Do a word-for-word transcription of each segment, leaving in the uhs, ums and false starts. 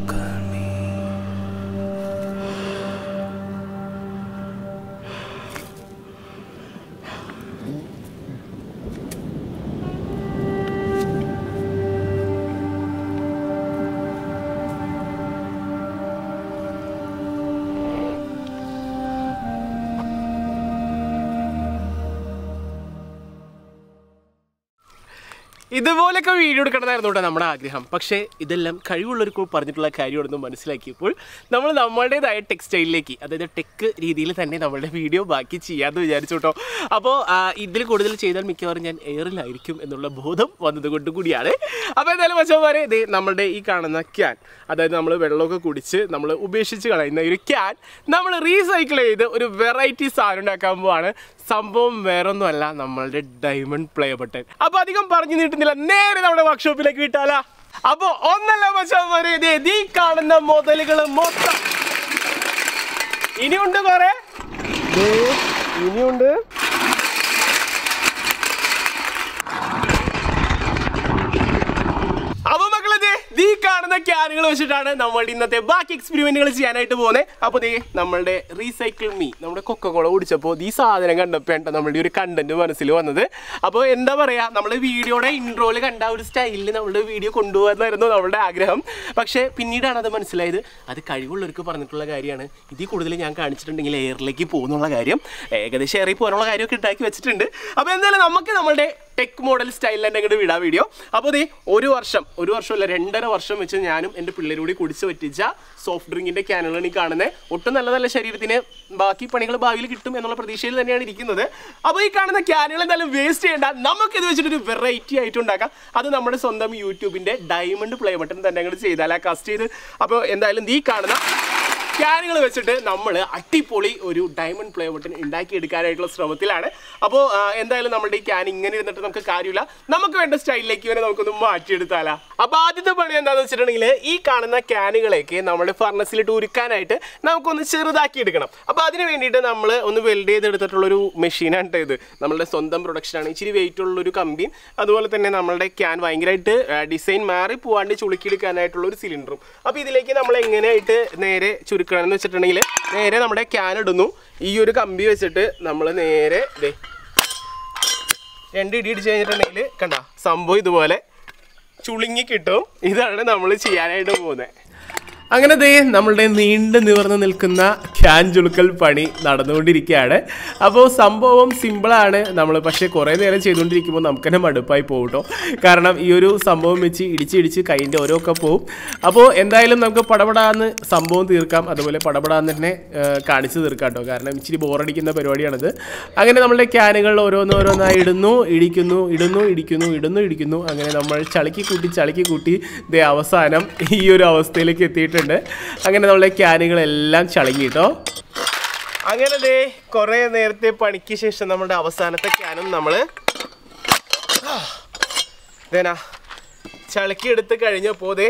ഇതുപോലൊക്കെ വീഡിയോ എടുക്കണമെന്നായിരുന്നു കേട്ടോ നമ്മുടെ ആഗ്രഹം. പക്ഷേ ഇതെല്ലാം കഴിവുള്ളവർക്ക് പറഞ്ഞിട്ടുള്ള കാര്യമാണെന്ന് മനസ്സിലാക്കിയപ്പോൾ നമ്മൾ നമ്മളുടേതായ ടെക്സ്റ്റൈലിലേക്ക്, അതായത് ടെക്ക് രീതിയിൽ തന്നെ നമ്മളുടെ വീഡിയോ ബാക്കി ചെയ്യാമെന്ന് വിചാരിച്ചു കേട്ടോ. അപ്പോൾ ഇതിൽ കൂടുതൽ ചെയ്താൽ മിക്കവാറും ഞാൻ എയറിലായിരിക്കും എന്നുള്ള ബോധം വന്നതുകൊണ്ട് കൂടിയാണ്. അപ്പോൾ എന്തായാലും മച്ചന്മാരെ, ഇതേ നമ്മളുടെ ഈ കാണുന്ന ക്യാൻ, അതായത് നമ്മൾ വെള്ളമൊക്കെ കുടിച്ച് നമ്മൾ ഉപേക്ഷിച്ച് കളയുന്ന ഒരു ക്യാൻ നമ്മൾ റീസൈക്കിൾ ചെയ്ത് ഒരു വെറൈറ്റി സാധനം ഉണ്ടാക്കാൻ പോവാണ്. സംഭവം വേറൊന്നുമല്ല, നമ്മളുടെ ഡയമണ്ട് പ്ലേ ബട്ടൺ. അപ്പോൾ അധികം പറഞ്ഞു നീട്ടുന്നില്ല, നേരെ നമ്മുടെ വർക്ക്ഷോപ്പിലേക്ക് വിട്ടാലാ. അപ്പോൾ ഒന്നല്ല മച്ചാന്മാരെ, ഈ കാണുന്ന മുതലുകൾ മൊത്തം ഇനിയുണ്ട്, കുറെ ഇനിയുണ്ട്. അപ്പോൾ മക്കളെ, ഈ കാണുന്ന ക്യാനുകൾ വെച്ചിട്ടാണ് നമ്മളുടെ ഇന്നത്തെ ബാക്കി എക്സ്പെരിമെന്റുകൾ ചെയ്യാനായിട്ട് പോകുന്നത്. അപ്പോൾ ദേ നമ്മളുടെ റീസൈക്കിൾ മീ, നമ്മുടെ കൊക്കക്കോള കുടിച്ചപ്പോൾ ഈ സാധനം കണ്ടപ്പോൾ നമ്മളുടെ ഒരു കണ്ടന്റ് മനസ്സിൽ വന്നത്. അപ്പോൾ എന്താ പറയുക, നമ്മൾ വീഡിയോയുടെ ഇൻട്രോയിൽ കണ്ട ഒരു സ്റ്റൈലിൽ നമ്മളുടെ വീഡിയോ കൊണ്ടുപോകുന്നതായിരുന്നു നമ്മളുടെ ആഗ്രഹം. പക്ഷേ പിന്നീടാണ് അത് മനസ്സിലായത്, അത് കഴിവുള്ളവർക്ക് പറഞ്ഞിട്ടുള്ള കാര്യമാണ്. ഇതിൽ കൂടുതൽ ഞാൻ കാണിച്ചിട്ടുണ്ടെങ്കിൽ എയറിലേക്ക് പോകുന്നുള്ള കാര്യം, ഏകദേശം എയറിൽ പോകാനുള്ള കാര്യമൊക്കെ ഉണ്ടാക്കി വെച്ചിട്ടുണ്ട്. അപ്പോൾ എന്തായാലും നമുക്ക് നമ്മളുടെ ടെക് മോഡൽ സ്റ്റൈലിൽ തന്നെ ഇങ്ങോട്ട് വിടാം വീഡിയോ. അപ്പോൾ ദേ ഒരു വർഷം ഒരു വർഷമല്ല രണ്ടര വർഷം വെച്ച് ഞാനും എൻ്റെ പിള്ളേരോട് കുടിച്ച് പറ്റിച്ച സോഫ്റ്റ് ഡ്രിങ്കിൻ്റെ ക്യാനുകളാണ് ഈ കാണുന്നത്. ഒട്ടും നല്ലതല്ല, ശരീരത്തിന് ബാക്കി പണികൾ ഭാവിയിൽ കിട്ടും എന്നുള്ള പ്രതീക്ഷയിൽ തന്നെയാണ് ഇരിക്കുന്നത്. അപ്പോൾ ഈ കാണുന്ന ക്യാനുകൾ എന്തായാലും വേസ്റ്റ് ചെയ്യേണ്ട, നമുക്കിത് വെച്ചിട്ടൊരു വെറൈറ്റി ആയിട്ട് ഉണ്ടാക്കാം. അത് നമ്മുടെ സ്വന്തം യൂട്യൂബിൻ്റെ ഡയമണ്ട് പ്ലേ ബട്ടൺ തന്നെ അങ്ങോട്ട് ചെയ്താൽ ആ കസ്റ്റ് ചെയ്ത്. അപ്പോൾ എന്തായാലും ഈ കാണുന്ന ക്യാനുകൾ വെച്ചിട്ട് നമ്മൾ അടിപൊളി ഒരു ഡയമണ്ട് പ്ലേ ബട്ടൺ ഉണ്ടാക്കിയെടുക്കാനായിട്ടുള്ള ശ്രമത്തിലാണ്. അപ്പോൾ എന്തായാലും നമ്മുടെ ഈ ക്യാൻ ഇങ്ങനെ ഇരുന്നിട്ട് നമുക്ക് കാര്യമില്ല, നമുക്ക് വേണ്ട സ്റ്റൈലിലേക്ക് വരെ നമുക്കൊന്ന് മാറ്റിയെടുത്താലാ. അപ്പോൾ ആദ്യത്തെ പണി എന്താണെന്ന് വെച്ചിട്ടുണ്ടെങ്കിൽ ഈ കാണുന്ന ക്യാനുകളേക്ക് നമ്മുടെ ഫർണസിലിട്ട് ഉരുക്കാനായിട്ട് നമുക്കൊന്ന് ചെറുതാക്കി എടുക്കണം. അപ്പോൾ അതിന് വേണ്ടിയിട്ട് നമ്മൾ ഒന്ന് വെൽഡ് ചെയ്തെടുത്തിട്ടുള്ളൊരു മെഷീനാണ് ഇത്. നമ്മളുടെ സ്വന്തം പ്രൊഡക്ഷനാണ്. ഇച്ചിരി വെയിറ്റ് ഉള്ളൊരു കമ്പിയും അതുപോലെ തന്നെ നമ്മളുടെ ക്യാൻ ഭയങ്കരമായിട്ട് ഡിസൈൻ മാറി പോവാണ്ട് ചുളുക്കിയെടുക്കാനായിട്ടുള്ള ഒരു സിലിണ്ടറും. അപ്പോൾ ഇതിലേക്ക് നമ്മൾ എങ്ങനെയായിട്ട് നേരെ ചുരുക്കണം എന്ന് വെച്ചിട്ടുണ്ടെങ്കിൽ, നേരെ നമ്മുടെ ക്യാൻ ഇടുന്നു, ഈ ഒരു കമ്പി വെച്ചിട്ട് നമ്മൾ നേരെ ദേ രണ്ട് ഇടി ഇടിച്ച് കഴിഞ്ഞിട്ടുണ്ടെങ്കിൽ കണ്ട സംഭവം ഇതുപോലെ ചുളുങ്ങി കിട്ടും. ഇതാണ് നമ്മൾ ചെയ്യാനായിട്ട് പോകുന്നത്. അങ്ങനെ ദേ നമ്മളുടെ നീണ്ടു നിവർന്ന് നിൽക്കുന്ന ക്യാൻ ചുളുക്കൽ പണി നടന്നുകൊണ്ടിരിക്കുകയാണ്. അപ്പോൾ സംഭവം സിമ്പിളാണ് നമ്മൾ, പക്ഷേ കുറേ നേരം ചെയ്തുകൊണ്ടിരിക്കുമ്പോൾ നമുക്ക് തന്നെ മടുപ്പായി പോകും കേട്ടോ. കാരണം ഈ ഒരു സംഭവം വെച്ച് ഇടിച്ച് ഇടിച്ച് കൈൻ്റെ ഓരോക്കെ പോവും. അപ്പോൾ എന്തായാലും നമുക്ക് പടപടാന്ന് സംഭവം തീർക്കാം, അതുപോലെ പടപടാന്ന് തന്നെ കാണിച്ച് തീർക്കാം കേട്ടോ. കാരണം ഇച്ചിരി ബോറടിക്കുന്ന പരിപാടിയാണിത്. അങ്ങനെ നമ്മളുടെ ക്യാനുകൾ ഓരോന്നോരോന്നായി ഇടുന്നു, ഇടിക്കുന്നു, ഇടുന്നു, ഇടിക്കുന്നു, ഇടുന്നു, ഇടിക്കുന്നു. അങ്ങനെ നമ്മൾ ചളുക്കി കൂട്ടി ചളുക്കി കൂട്ടി ദേ അവസാനം ഈ ഒരു അവസ്ഥയിലേക്ക് എത്തിയിട്ട് അങ്ങനെ നമ്മളെ ക്യാനുകളെല്ലാം ചളങ്ങിട്ടോ. അങ്ങനെ ദേ കുറേ നേരത്തെ പണിക്ക് ശേഷം നമ്മുടെ അവസാനത്തെ ക്യാനും നമ്മൾ ഇതേനാ ചളക്കി എടുത്ത് കഴിഞ്ഞപ്പോൾ ദേ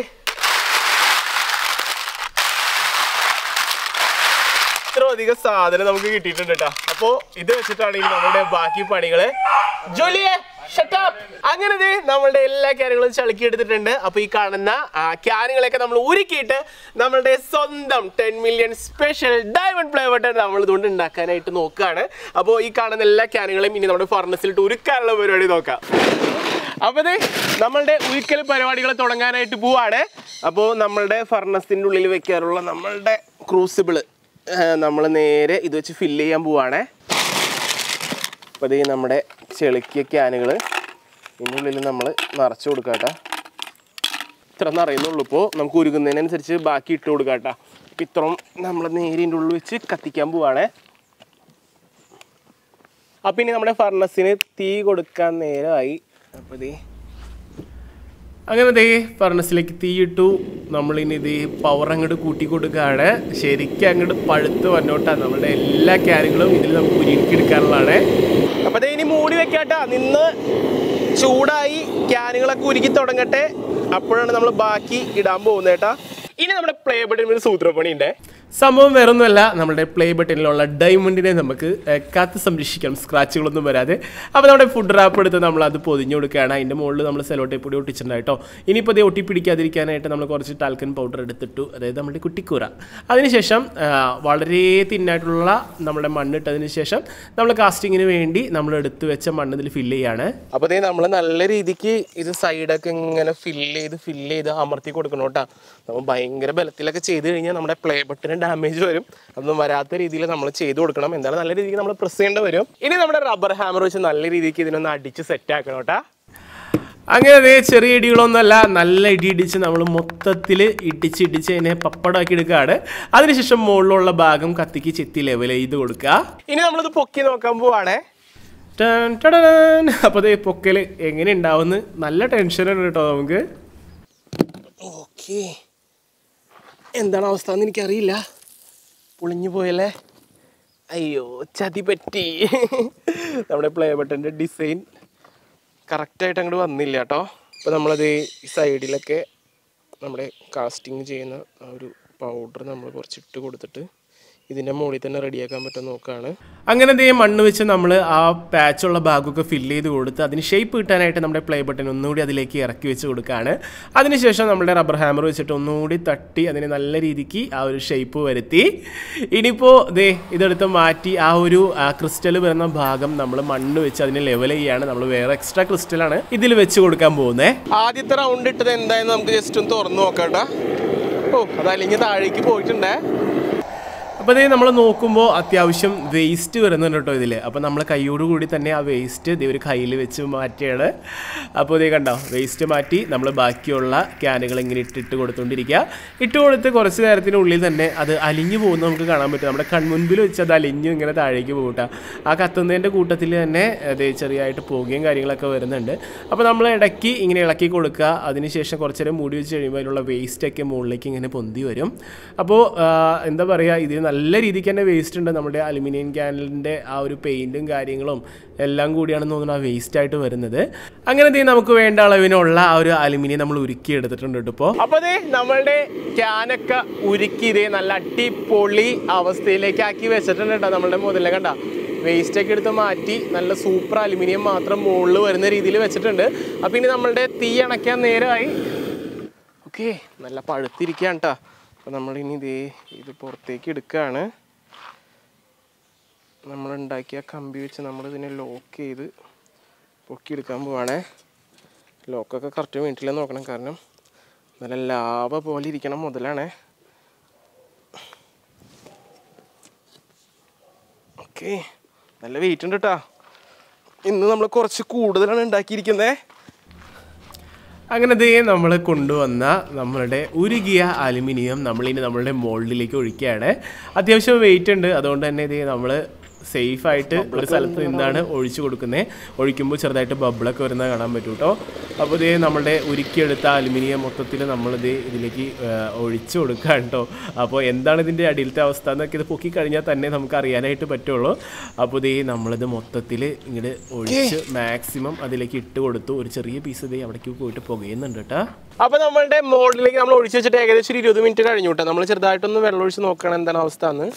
ഇത്ര അധികം സാധനം നമുക്ക് കിട്ടിയിട്ടുണ്ട് കേട്ടോ. അപ്പോൾ ഇത് വെച്ചിട്ടാണെങ്കിൽ നമ്മുടെ ബാക്കി പണികള് ജോലിയെ അങ്ങനെ നമ്മളുടെ എല്ലാ ക്യാനുകളും ചളുക്കി എടുത്തിട്ടുണ്ട്. അപ്പോൾ ഈ കാണുന്ന ക്യാനുകളൊക്കെ നമ്മൾ ഉരുക്കിയിട്ട് നമ്മളുടെ സ്വന്തം ten million special diamond play button നമ്മൾ ഇതുകൊണ്ട് ഉണ്ടാക്കാനായിട്ട് നോക്കുകയാണ്. അപ്പോൾ ഈ കാണുന്ന എല്ലാ ക്യാനുകളെയും ഇനി നമ്മുടെ ഫർണസിലിട്ട് ഉരുക്കാനുള്ള പരിപാടി നോക്കാം. അപ്പോൾ ദേ നമ്മളുടെ ഉരുക്കൽ പരിപാടികൾ തുടങ്ങാനായിട്ട് പോവാണ്. അപ്പോൾ നമ്മളുടെ ഫർണസിൻ്റെ ഉള്ളിൽ വെക്കാറുള്ള നമ്മളുടെ ക്രൂസിബിള് നമ്മൾ നേരെ ഇത് വെച്ച് ഫില്ല് ചെയ്യാൻ പോവാണ്. അപ്പോൾ ഇത് നമ്മുടെ ചെളുക്കിയ ക്യാനുകൾ ഇതിൻ്റെ ഉള്ളിൽ നമ്മൾ നിറച്ച് കൊടുക്കാം കേട്ടോ. ഇത്ര നിറയുന്നുള്ളൂ. ഇപ്പോൾ നമുക്ക് ഉരുകുന്നതിനനുസരിച്ച് ബാക്കി ഇട്ട് കൊടുക്കാം കേട്ടോ. അപ്പോൾ ഇത്രയും നമ്മൾ നേരിൻ്റെ ഉള്ളിൽ വെച്ച് കത്തിക്കാൻ പോവാണ്. അപ്പം ഇനി നമ്മുടെ ഫർണസിന് തീ കൊടുക്കാൻ നേരമായി. അപ്പോൾ ഇത് അങ്ങനെ ദേ ഫർണസിലേക്ക് തീയിട്ടു. നമ്മളിനി ഇത് പവർ അങ്ങോട്ട് കൂട്ടി കൊടുക്കുകയാണ്. ശരിക്കും അങ്ങോട്ട് പഴുത്ത് വന്നോട്ടാണ്. നമ്മുടെ എല്ലാ ക്യാനുകളും ഇതിൽ നമുക്ക് ഉരുക്കിയെടുക്കാനുള്ളതാണ്. അപ്പോൾ ദേ ഇനി മൂടി വെക്കാട്ടാ. നിന്ന് ചൂടായി ക്യാനുകളൊക്കെ ഉരുക്കി തുടങ്ങട്ടെ. അപ്പോഴാണ് നമ്മൾ ബാക്കി ഇടാൻ പോകുന്നത് കേട്ടാ. ഇനി നമ്മുടെ പ്ലേ ബട്ടൺ ഒരു സൂത്രപ്പണി ഉണ്ട്. സംഭവം വേറൊന്നുമല്ല, നമ്മുടെ പ്ലേ ബട്ടണിലുള്ള ഡയമണ്ടിനെ നമുക്ക് കാത്ത് സംരക്ഷിക്കാം, സ്ക്രാച്ചുകളൊന്നും വരാതെ. അപ്പോൾ നമ്മുടെ ഫുഡ് റാപ്പ് എടുത്ത് നമ്മൾ അത് പൊതിഞ്ഞു കൊടുക്കുകയാണ്. അതിൻ്റെ മുകളിൽ നമ്മൾ സെലോ ടേപ്പ് പൊടി ഒട്ടിച്ചിട്ടുണ്ടായിട്ടോ. ഇനിയിപ്പോൾ അത് ഒട്ടി പിടിക്കാതിരിക്കാനായിട്ട് നമ്മൾ കുറച്ച് ടാൽക്കൻ പൗഡർ എടുത്തിട്ടു, അതായത് നമ്മുടെ കുട്ടിക്കൂറ. അതിനുശേഷം വളരെ തിന്നായിട്ടുള്ള നമ്മുടെ മണ്ണിട്ടതിന് ശേഷം നമ്മൾ കാസ്റ്റിങ്ങിന് വേണ്ടി നമ്മൾ എടുത്ത് വെച്ച മണ്ണ് ഇതിൽ ഫില്ല് ചെയ്യാണ്. അപ്പോൾ അതേ നമ്മൾ നല്ല രീതിക്ക് ഇത് സൈഡൊക്കെ ഇങ്ങനെ ഫില്ല് ചെയ്ത് ഫില്ല് ചെയ്ത് അമർത്തി കൊടുക്കണം കേട്ടോ. നമ്മൾ ഭയങ്കര ബലത്തിലൊക്കെ ചെയ്ത് കഴിഞ്ഞാൽ നമ്മുടെ പ്ലേ ബട്ടന് ഡാമേജ് വരും. അതൊന്നും വരാത്ത രീതിയിൽ നമ്മൾ ചെയ്ത് കൊടുക്കണം. എന്തായാലും നല്ല രീതിക്ക് നമ്മൾ പ്രസ് ചെയ്യേണ്ടി വരും. ഇനി നമ്മുടെ റബ്ബർ ഹാമർ വെച്ച് നല്ല രീതിക്ക് ഇതിനൊന്ന് അടിച്ച് സെറ്റ് ആക്കണം കേട്ടോ. അങ്ങനെ അതേ ചെറിയ ഇടികളൊന്നുമല്ല, നല്ല ഇടി ഇടിച്ച് നമ്മൾ മൊത്തത്തിൽ ഇടിച്ച് ഇടിച്ച് അതിനെ പപ്പടമാക്കി എടുക്കുകയാണ്. അതിനുശേഷം മുകളിലുള്ള ഭാഗം കത്തിക്ക് ചെത്തി ലെവൽ ചെയ്ത് കൊടുക്കുക. ഇനി നമ്മളിത് പൊക്കി നോക്കാൻ പോവാണേ. അപ്പോൾ അതേ പൊക്കൽ എങ്ങനെ ഉണ്ടാവുമെന്ന് നല്ല ടെൻഷനാണ് കേട്ടോ നമുക്ക്. ഓക്കെ, എന്താണ് അവസ്ഥ എന്ന് എനിക്കറിയില്ല. പൊളിഞ്ഞു പോയല്ലേ, അയ്യോ ചതി പറ്റി. നമ്മുടെ പ്ലേ ബട്ടൻ്റെ ഡിസൈൻ കറക്റ്റായിട്ട് അങ്ങോട്ട് വന്നില്ല കേട്ടോ. അപ്പോൾ നമ്മളത് ഈ സൈഡിലൊക്കെ നമ്മുടെ കാസ്റ്റിങ് ചെയ്യുന്ന ആ ഒരു പൗഡർ നമ്മൾ കുറച്ചിട്ട് കൊടുത്തിട്ട് ഇതിൻ്റെ മുകളിൽ തന്നെ റെഡിയാക്കാൻ പറ്റും നോക്കുകയാണ്. അങ്ങനെ ദേ മണ്ണ് വെച്ച് നമ്മൾ ആ പാച്ചുള്ള ഭാഗമൊക്കെ ഫില്ല് ചെയ്ത് കൊടുത്ത് അതിന് ഷേപ്പ് കിട്ടാനായിട്ട് നമ്മുടെ പ്ലേ ബട്ടൺ ഒന്നുകൂടി അതിലേക്ക് ഇറക്കി വെച്ച് കൊടുക്കുകയാണ്. അതിനുശേഷം നമ്മുടെ റബ്ബർ ഹാമർ വെച്ചിട്ട് ഒന്നുകൂടി തട്ടി അതിന് നല്ല രീതിക്ക് ആ ഒരു ഷേപ്പ് വരുത്തി. ഇനിയിപ്പോൾ ദേ ഇതെടുത്ത് മാറ്റി ആ ഒരു ക്രിസ്റ്റൽ വരുന്ന ഭാഗം നമ്മൾ മണ്ണ് വെച്ച് അതിനെ ലെവൽ ചെയ്യാണ്. നമ്മൾ വേറെ എക്സ്ട്രാ ക്രിസ്റ്റലാണ് ഇതിൽ വെച്ച് കൊടുക്കാൻ പോകുന്നത്. ആദ്യത്തെ റൗണ്ട് ഇട്ടത് എന്തായാലും നമുക്ക് ജസ്റ്റ് ഒന്ന് തുറന്ന് നോക്കാം കേട്ടോ. ഓ, അതല്ലെങ്കിൽ താഴേക്ക് പോയിട്ടുണ്ടേ. അപ്പോൾ ഇതേ നമ്മൾ നോക്കുമ്പോൾ അത്യാവശ്യം വേസ്റ്റ് വരുന്നുണ്ട് കേട്ടോ ഇതിൽ. അപ്പോൾ നമ്മൾ കൈയോട് കൂടി തന്നെ ആ വേസ്റ്റ് ഇതേ ഒരു കയ്യിൽ വെച്ച് മാറ്റിയാണ്. അപ്പോൾ ഇതേ കണ്ടോ, വേസ്റ്റ് മാറ്റി നമ്മൾ ബാക്കിയുള്ള ക്യാനുകൾ ഇങ്ങനെ ഇട്ടിട്ട് കൊടുത്തുകൊണ്ടിരിക്കുക. ഇട്ട് കൊടുത്ത് കുറച്ച് നേരത്തിനുള്ളിൽ തന്നെ അത് അലിഞ്ഞു പോകുന്നത് നമുക്ക് കാണാൻ പറ്റും. നമ്മുടെ കൺമുൻപിൽ വെച്ച് അത് അലിഞ്ഞു ഇങ്ങനെ താഴേക്ക് പോകട്ടെ. ആ കത്തുന്നതിൻ്റെ കൂട്ടത്തിൽ തന്നെ അതേ ചെറിയായിട്ട് പോകുകയും കാര്യങ്ങളൊക്കെ വരുന്നുണ്ട്. അപ്പോൾ നമ്മൾ ഇടയ്ക്ക് ഇങ്ങനെ ഇളക്കി കൊടുക്കുക. അതിനുശേഷം കുറച്ച് നേരം മൂടി വെച്ച് കഴിയുമ്പോൾ അതിലുള്ള വേസ്റ്റൊക്കെ മുകളിലേക്ക് ഇങ്ങനെ പൊന്തി വരും. അപ്പോൾ എന്താ പറയുക, ഇതിന് നല്ല രീതിക്ക് തന്നെ വേസ്റ്റ് ഉണ്ട്. നമ്മുടെ അലുമിനിയം ക്യാനിലിൻ്റെ ആ ഒരു പെയിൻറ്റും കാര്യങ്ങളും എല്ലാം കൂടിയാണെന്ന് തോന്നുന്നു ആ വേസ്റ്റായിട്ട് വരുന്നത്. അങ്ങനെ നമുക്ക് വേണ്ട അളവിനുള്ള ആ ഒരു അലുമിനിയം നമ്മൾ ഉരുക്കി എടുത്തിട്ടുണ്ട് കേട്ടോ ഇപ്പോൾ. അപ്പോൾ അതെ നമ്മളുടെ ക്യാനൊക്കെ ഉരുക്കി ഇതേ നല്ല അടിപൊളി അവസ്ഥയിലേക്ക് ആക്കി വെച്ചിട്ടുണ്ട് കേട്ടോ. നമ്മളുടെ മുതലേ കണ്ട വേസ്റ്റൊക്കെ എടുത്ത് മാറ്റി നല്ല സൂപ്പർ അലുമിനിയം മാത്രം മുകളിൽ വരുന്ന രീതിയിൽ വെച്ചിട്ടുണ്ട്. അപ്പോൾ ഇനി നമ്മളുടെ തീ അണയ്ക്കാൻ നേരമായി. ഓക്കെ, നല്ല പഴുത്തിരിക്കുകയാണ് കേട്ടോ. അപ്പോൾ നമ്മളിനി ഇതേ ഇത് പുറത്തേക്ക് എടുക്കുകയാണ്. നമ്മളുണ്ടാക്കിയ കമ്പി വെച്ച് നമ്മളിതിനെ ലോക്ക് ചെയ്ത് പൊക്കിയെടുക്കാൻ പോവാണേ. ലോക്കൊക്കെ കറക്റ്റ് വീട്ടിലെന്ന് നോക്കണം, കാരണം നല്ല ലാഭ പോലെ ഇരിക്കണം മുതലാണേ. ഓക്കെ, നല്ല വെയിറ്റ് ഉണ്ട് കേട്ടോ. ഇന്ന് നമ്മൾ കുറച്ച് കൂടുതലാണ് ഉണ്ടാക്കിയിരിക്കുന്നത്. അങ്ങനെ ദേ നമ്മൾ കൊണ്ടുവന്ന നമ്മളുടെ ഉരുകിയ അലുമിനിയം നമ്മളിനി നമ്മളുടെ മോൾഡിലേക്ക് ഒഴിക്കുകയാണ്. അത്യാവശ്യം വെയിറ്റ് ഉണ്ട്, അതുകൊണ്ട് തന്നെ ഇതേ നമ്മൾ സേഫായിട്ട് ഒരു സ്ഥലത്ത് നിന്നാണ് ഒഴിച്ചു കൊടുക്കുന്നത്. ഒഴിക്കുമ്പോൾ ചെറുതായിട്ട് ബബിളൊക്കെ വരുന്നത് കാണാൻ പറ്റും കേട്ടോ. അപ്പോൾ ഇതേ നമ്മളുടെ ഉരുക്കിയെടുത്ത അലുമിനിയം മൊത്തത്തിൽ നമ്മളിത് ഇതിലേക്ക് ഒഴിച്ചു കൊടുക്കുക കേട്ടോ. അപ്പോൾ എന്താണ് ഇതിൻ്റെ അടിയിലത്തെ അവസ്ഥ എന്നൊക്കെ ഇത് പൊക്കി കഴിഞ്ഞാൽ തന്നെ നമുക്ക് അറിയാനായിട്ട് പറ്റുള്ളൂ. അപ്പോൾ ഇതേ നമ്മളിത് മൊത്തത്തിൽ ഇങ്ങോട്ട് ഒഴിച്ച് മാക്സിമം അതിലേക്ക് ഇട്ട് കൊടുത്തു. ഒരു ചെറിയ പീസ് ഇതേ അവിടേക്ക് പോയിട്ട് പുകയുന്നുണ്ട് കേട്ടോ. അപ്പോൾ നമ്മളുടെ മോൾഡിലേക്ക് നമ്മൾ ഒഴിച്ച് വെച്ചിട്ട് ഏകദേശം ഒരു ഇരുപത് മിനിറ്റ് കഴിഞ്ഞു കേട്ടോ. നമ്മൾ ചെറുതായിട്ടൊന്ന് വെള്ളം ഒഴിച്ച് നോക്കണം എന്താണ് അവസ്ഥ എന്ന്.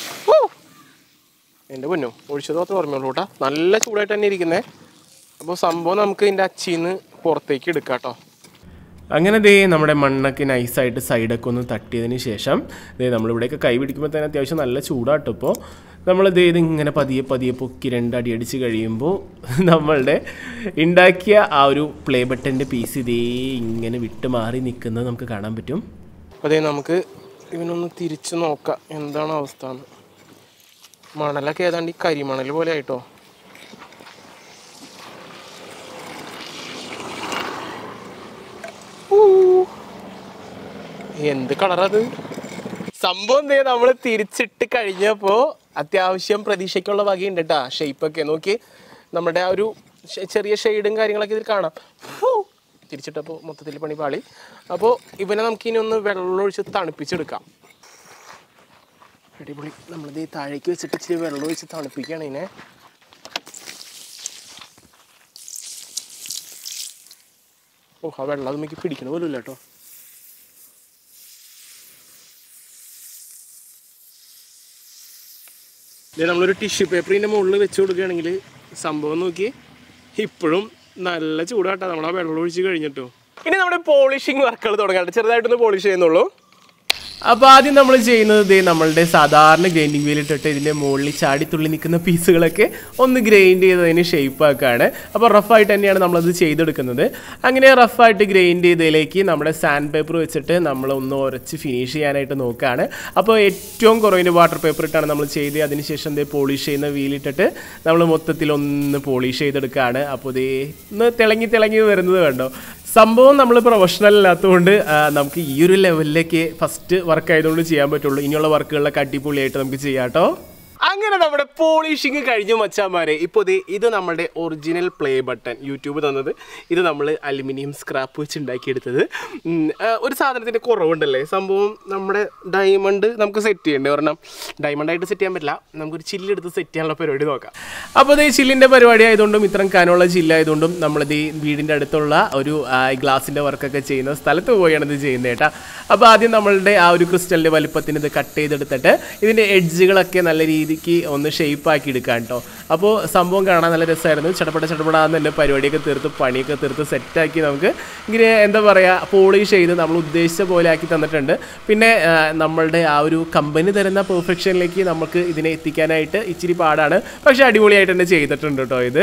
എൻ്റെ പൊന്നോ, ഒഴിച്ചത് മാത്രം ഓർമ്മയുള്ളൂ കേട്ടോ. നല്ല ചൂടായിട്ട് തന്നെ ഇരിക്കുന്നത്. അപ്പോൾ സംഭവം നമുക്ക് ഇതിൻ്റെ അച്ചിന്ന് പുറത്തേക്ക് എടുക്കാം കേട്ടോ. അങ്ങനെ ദേ നമ്മുടെ മണ്ണൊക്കെ നൈസായിട്ട് സൈഡൊക്കെ ഒന്ന് തട്ടിയതിന് ശേഷം ദേ നമ്മളിവിടെയൊക്കെ കൈ പിടിക്കുമ്പോൾ തന്നെ അത്യാവശ്യം നല്ല ചൂടാട്ടോ. ഇപ്പോൾ നമ്മൾ ദേ ഇതിങ്ങനെ പതിയെ പതിയെ പൊക്കി രണ്ടടി അടിച്ച് കഴിയുമ്പോൾ നമ്മളുടെ ഉണ്ടാക്കിയ ആ ഒരു പ്ലേ ബട്ടൻ്റെ പീസ് ഇതേ ഇങ്ങനെ വിട്ട് മാറി നിൽക്കുന്നത് നമുക്ക് കാണാൻ പറ്റും. അപ്പോൾ അതേ നമുക്ക് ഇവനൊന്ന് തിരിച്ച് നോക്കാം എന്താണ് അവസ്ഥ എന്ന്. മണലൊക്കെ ഏതാണ്ട് ഈ കരിമണൽ പോലെ ആയിട്ടോ. എന്ത് കളറത് സംഭവം. എന്തേ നമ്മൾ തിരിച്ചിട്ട് കഴിഞ്ഞപ്പോൾ അത്യാവശ്യം പ്രതീക്ഷയ്ക്കുള്ള വകയുണ്ട് കേട്ടോ. ഷേപ്പൊക്കെ നോക്കി നമ്മുടെ ആ ഒരു ചെറിയ ഷെയ്ഡും കാര്യങ്ങളൊക്കെ ഇതിൽ കാണാം. തിരിച്ചിട്ടപ്പോൾ മൊത്തത്തിൽ പണി പാളി. അപ്പോൾ ഇവനെ നമുക്കിനി ഒന്ന് വെള്ളമൊഴിച്ച് തണുപ്പിച്ചെടുക്കാം. അടിപൊളി. നമ്മളിത് ഈ താഴേക്ക് വെച്ചിട്ട് ഇച്ചിരി വെള്ളം ഒഴിച്ച് തണുപ്പിക്കുകയാണ് ഇതിനെ. ഓ, ആ വെള്ളം നമുക്ക് പിടിക്കണ പോലും ഇല്ല കേട്ടോ. ഇത് നമ്മളൊരു ടിഷ്യൂ പേപ്പറിൻ്റെ മുകളിൽ വെച്ച് കൊടുക്കുകയാണെങ്കിൽ സംഭവം നോക്കി ഇപ്പോഴും നല്ല ചൂടാട്ടോ നമ്മളാ വെള്ളം ഒഴിച്ച് കഴിഞ്ഞിട്ടോ. ഇനി നമ്മുടെ പോളിഷിങ് വർക്കുകൾ തുടങ്ങാണ്ട് ചെറുതായിട്ടൊന്ന് പോളിഷ് ചെയ്യുന്നുള്ളൂ. അപ്പോൾ ആദ്യം നമ്മൾ ചെയ്യുന്നത് ഇതേ നമ്മളുടെ സാധാരണ ഗ്രൈൻഡിങ് വീലിട്ടിട്ട് ഇതിൻ്റെ മുകളിൽ ചാടിത്തുള്ളി നിൽക്കുന്ന പീസുകളൊക്കെ ഒന്ന് ഗ്രൈൻഡ് ചെയ്തതിന് ഷേപ്പാക്കാണ്. അപ്പോൾ റഫായിട്ട് തന്നെയാണ് നമ്മളത് ചെയ്തെടുക്കുന്നത്. അങ്ങനെ റഫായിട്ട് ഗ്രൈൻഡ് ചെയ്തതിലേക്ക് നമ്മുടെ സാൻഡ് പേപ്പർ വെച്ചിട്ട് നമ്മൾ ഒന്ന് ഉരച്ച് ഫിനിഷ് ചെയ്യാനായിട്ട് നോക്കുകയാണ്. അപ്പോൾ ഏറ്റവും കുറവിന് വാട്ടർ പേപ്പർ ഇട്ടാണ് നമ്മൾ ചെയ്ത് അതിനുശേഷം ഇതേ പോളിഷ് ചെയ്യുന്ന വീലിട്ടിട്ട് നമ്മൾ മൊത്തത്തിൽ ഒന്ന് പോളിഷ് ചെയ്തെടുക്കുകയാണ്. അപ്പോൾ ഇതേ ഒന്ന് തിളങ്ങി തിളങ്ങി വരുന്നത് കണ്ടോ. സംഭവം നമ്മൾ പ്രൊഫഷണൽ അല്ലാത്തതുകൊണ്ട് നമുക്ക് ഈ ഒരു ലെവലിലേക്ക് ഫസ്റ്റ് വർക്ക് ആയതുകൊണ്ട് ചെയ്യാൻ പറ്റുള്ളൂ. ഇനിയുള്ള വർക്കുകളിലൊക്കെ അടിപൊളിയായിട്ട് നമുക്ക് ചെയ്യാം കേട്ടോ. അങ്ങനെ നമ്മുടെ പോളിഷിങ് കഴിഞ്ഞു മച്ചാന്മാരെ. ഇപ്പോൾ ഇത് ഇത് നമ്മുടെ ഒറിജിനൽ പ്ലേ ബട്ടൺ യൂട്യൂബ് തന്നത്. ഇത് നമ്മൾ അലുമിനിയം സ്ക്രാപ്പ് വെച്ച് ഉണ്ടാക്കിയെടുത്തത്. ഒരു സാധനത്തിൻ്റെ കുറവുണ്ടല്ലേ, സംഭവം നമ്മുടെ ഡയമണ്ട് നമുക്ക് സെറ്റ് ചെയ്യണ്ടേ. ഒരെണ്ണം ഡയമണ്ടായിട്ട് സെറ്റ് ചെയ്യാൻ പറ്റില്ല, നമുക്കൊരു ചില്ലെടുത്ത് സെറ്റ് ചെയ്യാനുള്ള പരിപാടി നോക്കാം. അപ്പോൾ ഇത് ചില്ലിൻ്റെ പരിപാടി ആയതുകൊണ്ടും ഇത്രയും കനമുള്ള ചില്ലായതുകൊണ്ടും നമ്മളിത് ഈ വീടിൻ്റെ അടുത്തുള്ള ഒരു ഗ്ലാസിൻ്റെ വർക്കൊക്കെ ചെയ്യുന്ന സ്ഥലത്ത് പോയാണ് ഇത് ചെയ്യുന്നത് കേട്ടോ. അപ്പോൾ ആദ്യം നമ്മളുടെ ആ ഒരു ക്രിസ്റ്റലിൻ്റെ വലുപ്പത്തിന് ഇത് കട്ട് ചെയ്തെടുത്തിട്ട് ഇതിൻ്റെ എഡ്ജുകളൊക്കെ നല്ല രീതിയിൽ ഒന്ന് ഷേപ്പാക്കി എടുക്കാം കേട്ടോ. അപ്പോൾ സംഭവം കാണാൻ നല്ല രസമായിരുന്നു. ചടപട ചടപടാന്ന് തന്നെ പരിപാടിയൊക്കെ തീർത്ത് പണിയൊക്കെ തീർത്ത് സെറ്റാക്കി നമുക്ക് ഇങ്ങനെ എന്താ പറയുക പോളിഷ് ചെയ്ത് നമ്മൾ ഉദ്ദേശിച്ച പോലെ ആക്കി തന്നിട്ടുണ്ട്. പിന്നെ നമ്മളുടെ ആ ഒരു കമ്പനി തരുന്ന പെർഫെക്ഷനിലേക്ക് നമുക്ക് ഇതിനെ എത്തിക്കാനായിട്ട് ഇച്ചിരി പാടാണ്, പക്ഷെ അടിപൊളിയായിട്ട് തന്നെ ചെയ്തിട്ടുണ്ട് കേട്ടോ ഇത്.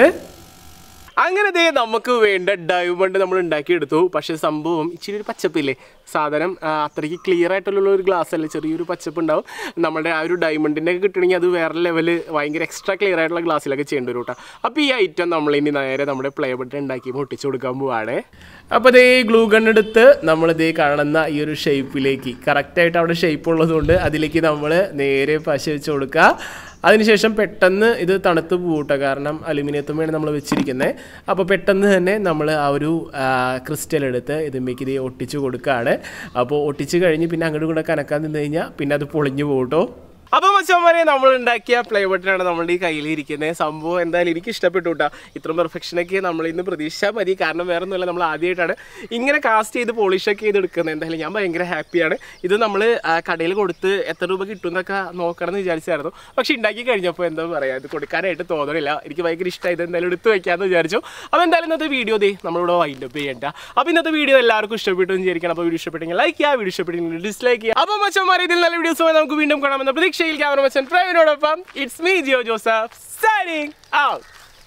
അങ്ങനെ ദേ നമുക്ക് വേണ്ട ഡയമണ്ട് നമ്മൾ ഉണ്ടാക്കിയെടുത്തു. പക്ഷേ സംഭവം ഇച്ചിരി ഒരു പച്ചപ്പില്ലേ, സാധനം അത്രയ്ക്ക് ക്ലിയർ ആയിട്ടുള്ള ഒരു ഗ്ലാസ് അല്ലേ, ചെറിയൊരു പച്ചപ്പ് ഉണ്ടാവും. നമ്മുടെ ആ ഒരു ഡയമണ്ടിൻ്റെ ഒക്കെ കിട്ടണമെങ്കിൽ അത് വേറെ ലെവല് ഭയങ്കര എക്സ്ട്രാ ക്ലിയർ ആയിട്ടുള്ള ഗ്ലാസ്സിലൊക്കെ ചെയ്യേണ്ടി വരും കേട്ടോ. അപ്പോൾ ഈ ഐറ്റം നമ്മളിനി നേരെ നമ്മുടെ പ്ലേ ബട്ടൺ ഉണ്ടാക്കി പൊട്ടിച്ചു കൊടുക്കാൻ പോവാണ്. അപ്പോൾ ഇതേ ഗ്ലൂ ഗൺ എടുത്ത് നമ്മളിതേ കാണുന്ന ഈ ഒരു ഷേപ്പിലേക്ക് കറക്റ്റായിട്ട് അവിടെ ഷേപ്പ് ഉള്ളതുകൊണ്ട് അതിലേക്ക് നമ്മൾ നേരെ പശ വെച്ച് കൊടുക്കുക. അതിനുശേഷം പെട്ടെന്ന് ഇത് തണുത്ത് പോകട്ടെ, കാരണം അലുമിനിയത്തുമാണ് നമ്മൾ വെച്ചിരിക്കുന്നത്. അപ്പോൾ പെട്ടെന്ന് തന്നെ നമ്മൾ ആ ഒരു ക്രിസ്റ്റൽ എടുത്ത് ഇതിലേക്ക് ഇത് ഒട്ടിച്ച് കൊടുക്കുകയാണ്. അപ്പോൾ ഒട്ടിച്ച് കഴിഞ്ഞ് പിന്നെ അങ്ങോട്ട് കൂടെ കനക്കാൻ നിന്ന് കഴിഞ്ഞാൽ പിന്നെ അത് പൊളിഞ്ഞു പോകട്ടോ. അപ്പോൾ മച്ചന്മാരെ നമ്മൾ ഉണ്ടാക്കിയ പ്ലേ ബട്ടനാണ് നമ്മളുടെ ഈ കയ്യിലിരിക്കുന്നത്. സംഭവം എന്തായാലും എനിക്ക് ഇഷ്ടപ്പെട്ടു കേട്ടോ. ഇത്രയും പെർഫെക്ഷനൊക്കെ നമ്മൾ ഇന്ന് പ്രതീക്ഷിച്ചാൽ മതി, കാരണം വേറെ ഒന്നുമില്ല, നമ്മൾ ആദ്യമായിട്ടാണ് ഇങ്ങനെ കാസ്റ്റ് ചെയ്ത് പോളിഷൊക്കെ ചെയ്ത് എടുക്കുന്നത്. എന്തായാലും ഞാൻ ഭയങ്കര ഹാപ്പിയാണ്. ഇത് നമ്മൾ കടയിൽ കൊടുത്ത് എത്ര രൂപ കിട്ടുമെന്നൊക്കെ നോക്കണം എന്ന് വിചാരിച്ചായിരുന്നു. പക്ഷേ ഉണ്ടാക്കി കഴിഞ്ഞപ്പോൾ എന്താ പറയുക, ഇത് കൊടുക്കാനായിട്ട് തോന്നണില്ല. എനിക്ക് ഭയങ്കര ഇഷ്ടമായി, ഇത് എന്തായാലും എടുത്ത് വയ്ക്കാമെന്ന് വിചാരിച്ചു. അപ്പോൾ എന്തായാലും ഇന്നത്തെ വീഡിയോ ദേ നമ്മളിവിടെ വൈൻഡപ്പ് ചെയ്യേണ്ട. അപ്പോൾ ഇന്നത്തെ വീഡിയോ എല്ലാവർക്കും ഇഷ്ടപ്പെട്ടു എന്ന് വിചാരിക്കണം. അപ്പോൾ വീഡിയോ ഇഷ്ടപ്പെട്ടെങ്കിൽ ലൈക്ക് ചെയ്യുക, വീഡിയോ ഇഷ്ടപ്പെട്ടെങ്കിൽ ഡിസ്ലൈക്ക് ചെയ്യുക. അപ്പോൾ മച്ചന്മാരെ ഇതിൽ നല്ല വീഡിയോസുമായി നമുക്ക് വീണ്ടും കാണാമെന്ന പ്രതീക്ഷ. Cameraman Pravinoodopam, it's me Gio Joseph signing out.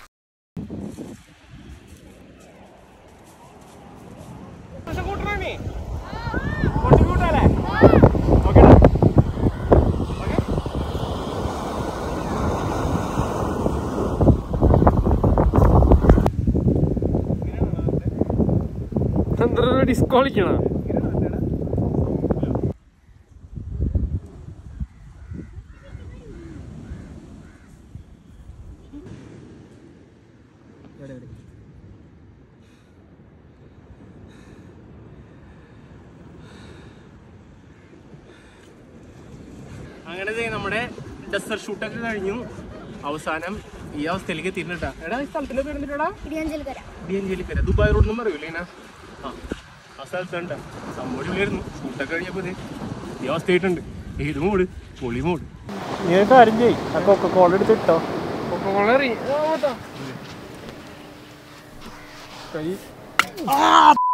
ഡിസ്കോളിക്കണം. അങ്ങനെ നമ്മുടെ ഡെസർട്ട് ഷൂട്ടൊക്കെ കഴിഞ്ഞു. അവസാനം ഈ അവസ്ഥയിലേക്ക് എത്തിയിട്ടാ. എടാ ഈ സ്ഥലത്തിന്റെ പേര് എന്തിനാ? ഇടിയഞ്ചേലിക്കര. ദുബായ് റോഡ് ഒന്നും അറിയില്ല. ഇങ്ങനെ ആ ആ സ്ഥലത്തുണ്ട്. സംഭവം ഇല്ലായിരുന്നു. ഷൂട്ടൊക്കെ കഴിഞ്ഞപ്പോൾ ഈ അവസ്ഥയായിട്ടുണ്ട്. ഏത് മോഡ്? പൊളി മോഡ്. നീ കാര്യം ചെയ്യ്, ആ കൊക്കക്കോള എടുത്തിട്ടോ. കൊക്കക്കോള എറി.